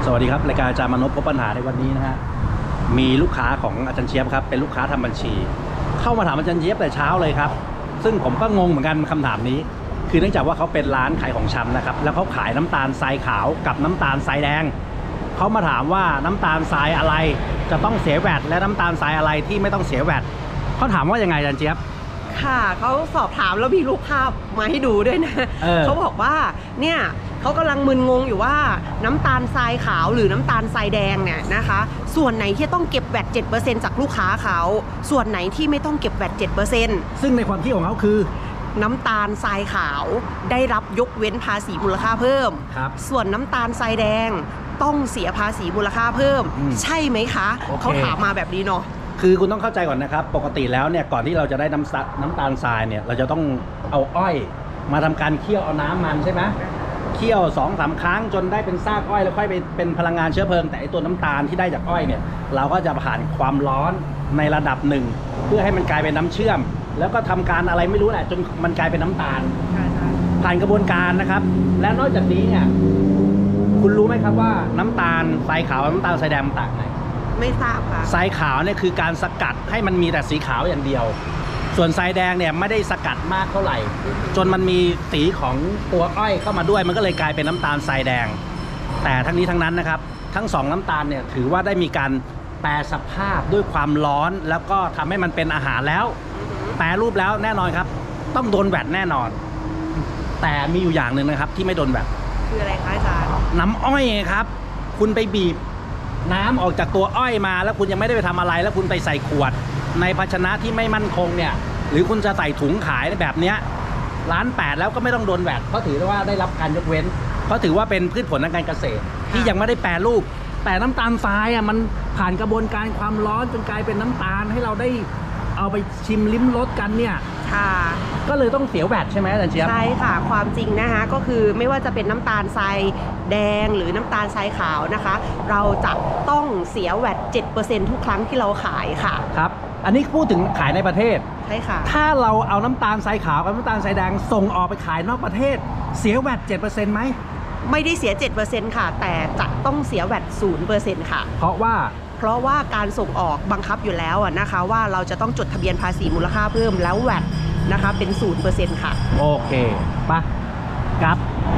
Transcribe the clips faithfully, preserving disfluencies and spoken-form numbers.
วัสดีครับรายการอาจารย์มนพพบปัญหาในวันนี้นะฮะมีลูกค้าของอาจารย์เชียบครับเป็นลูกค้าทำบัญชีเข้ามาถามอาจารย์เชียบแต่เช้าเลยครับซึ่งผมก็งงเหมือนกันคำถามนี้คือเนื่องจากว่าเขาเป็นร้านขายของชำนะครับแล้วเขาขายน้ำตาลทรายขาวกับน้ำตาลทรายแดงเขามาถามว่าน้ำตาลทรายอะไรจะต้องเสียแวตและน้ำตาลทรายอะไรที่ไม่ต้องเสียแวตเขาถามว่ายังไงอาจารย์เจี๊ยบค่ะเขาสอบถามแล้วมีรูปภาพมาให้ดูด้วยนะเออเขาบอกว่าเนี่ยเขากำลังมึนงงอยู่ว่าน้ำตาลทรายขาวหรือน้ำตาลทรายแดงเนี่ยนะคะส่วนไหนที่ต้องเก็บแวต เจ็ดเปอร์เซ็นต์ จากลูกค้าเขาส่วนไหนที่ไม่ต้องเก็บแวต เจ็ดเปอร์เซ็นต์ซึ่งในความคิดของเขาคือน้ำตาลทรายขาวได้รับยกเว้นภาษีมูลค่าเพิ่มส่วนน้ำตาลทรายแดงต้องเสียภาษีมูลค่าเพิ่มใช่ไหมคะเขาถามมาแบบนี้เนาะคือคุณต้องเข้าใจก่อนนะครับปกติแล้วเนี่ยก่อนที่เราจะได้น้ำน้ำตาลทรายเนี่ยเราจะต้องเอาอ้อยมาทำการเคี่ยวเอาน้ำมันใช่ไหมเคี่ยวสองสามครั้งจนได้เป็นซากอ้อยแล้วค่อยไปเป็นพลังงานเชื้อเพลิงแต่ไอตัวน้ำตาลที่ได้จากอ้อยเนี่ยเราก็จะผ่านความร้อนในระดับหนึ่งเพื่อให้มันกลายเป็นน้ำเชื่อมแล้วก็ทำการอะไรไม่รู้แหละจนมันกลายเป็นน้ำตาลผ่านกระบวนการนะครับและนอกจากนี้เนี่ยคุณรู้ไหมครับว่าน้ำตาลทรายขาวกับน้ำตาลทรายแดงมันต่างไหนไม่ทราบค่ะทรายขาวเนี่ยคือการสกัดให้มันมีแต่สีขาวอย่างเดียวส่วนทรายแดงเนี่ยไม่ได้สกัดมากเท่าไหร่จนมันมีสีของตัวอ้อยเข้ามาด้วยมันก็เลยกลายเป็นน้ำตาลทรายแดงแต่ทั้งนี้ทั้งนั้นนะครับทั้งสองน้ำตาลเนี่ยถือว่าได้มีการแปรสภาพด้วยความร้อนแล้วก็ทำให้มันเป็นอาหารแล้วแปรรูปแล้วแน่นอนครับต้องโดนแวตแน่นอนแต่มีอยู่อย่างหนึ่งนะครับที่ไม่โดนแวตคืออะไรคะอาจารย์น้ำอ้อยครับคุณไปบีบน้ำออกจากตัวอ้อยมาแล้วคุณยังไม่ได้ไปทำอะไรแล้วคุณไปใส่ขวดในภาชนะที่ไม่มั่นคงเนี่ยหรือคุณจะใส่ถุงขายแบบเนี้ยล้านแปดแล้วก็ไม่ต้องโดนแวตเพราะถือว่าได้รับการยกเว้นเพราะถือว่าเป็นพืชผลทางการเกษตรที่ยังไม่ได้แปรรูปแต่น้ำตาลทรายอ่ะมันผ่านกระบวนการความร้อนจนกลายเป็นน้ำตาลให้เราได้เอาไปชิมลิ้มรสกันเนี่ยค่ะก็เลยต้องเสียแวตใช่ไหมอาจารย์เจี๊ยบใช่ค่ะความจริงนะคะก็คือไม่ว่าจะเป็นน้ำตาลทรายแดงหรือน้ำตาลทรายขาวนะคะเราจะต้องเสียแวต เจ็ดเปอร์เซ็นต์ ทุกครั้งที่เราขายค่ะครับอันนี้พูดถึงขายในประเทศใช่ค่ะถ้าเราเอาน้ำตาลทรายขาวกับน้ำตาลทรายแดงส่งออกไปขายนอกประเทศเสียแวต เจ็ดเปอร์เซ็นต์ ไหมไม่ได้เสีย เจ็ดเปอร์เซ็นต์ ค่ะแต่จะต้องเสียแวต ศูนย์เปอร์เซ็นต์ ค่ะเพราะว่าเพราะว่าการส่งออกบังคับอยู่แล้วนะคะว่าเราจะต้องจดทะเบียนภาษีมูลค่าเพิ่มแล้วแวตนะคะเป็น ศูนย์เปอร์เซ็นต์ ค่ะโอเคปะครับ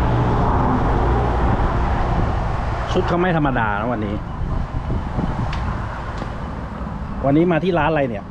ชุดเขาไม่ธรรมดานะวันนี้วันนี้มาที่ร้านอะไรเนี่ย